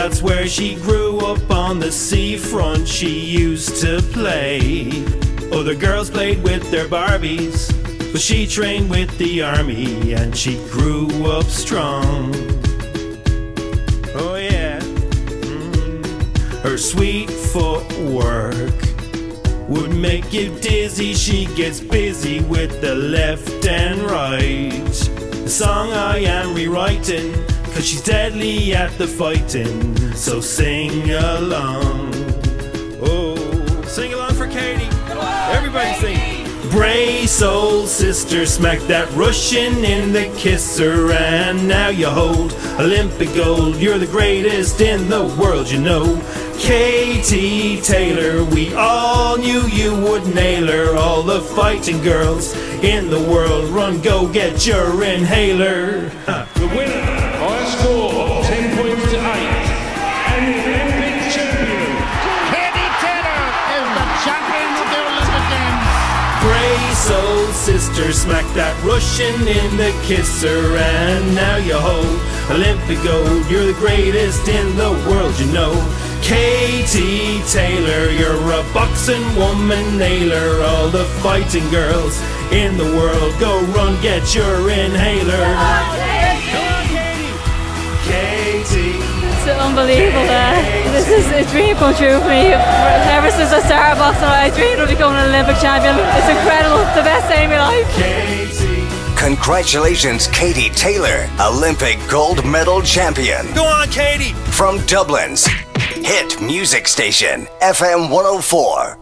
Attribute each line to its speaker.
Speaker 1: That's where she grew up, on the seafront she used to play. Other girls played with their Barbies, but she trained with the army and she grew up strong. Oh yeah. Her sweet footwork would make you dizzy. She gets busy with the left and right. The song I am rewriting, 'cause she's deadly at the fighting. So sing along. Oh, sing along for Katie. Everybody sing. Bray, soul sister, smack that Russian in the kisser, and now you hold Olympic gold. You're the greatest in the world, you know. Katie Taylor, we all knew you would nail her. All the fighting girls in the world, run, go get your inhaler.
Speaker 2: The winner by a score of 10 points to 8, and the Olympic champion.
Speaker 3: Katie Taylor is the champion of the Olympic Games.
Speaker 1: Bray, soul sister, smack that Russian in the kisser, and now you hold Olympic gold. You're the greatest in the world, you know. Katie Taylor, you're a boxing woman nailer. All the fighting girls in the world, go run, get your inhaler. Come on, Katie! Katie!
Speaker 4: It's unbelievable. This is a dream come true for me. Ever since I started boxing, I dreamed of becoming an Olympic champion. It's incredible. It's the best day of my life.
Speaker 1: Katie!
Speaker 5: Congratulations, Katie Taylor, Olympic gold medal champion.
Speaker 1: Go on, Katie!
Speaker 5: From Dublin's hit music station, FM 104.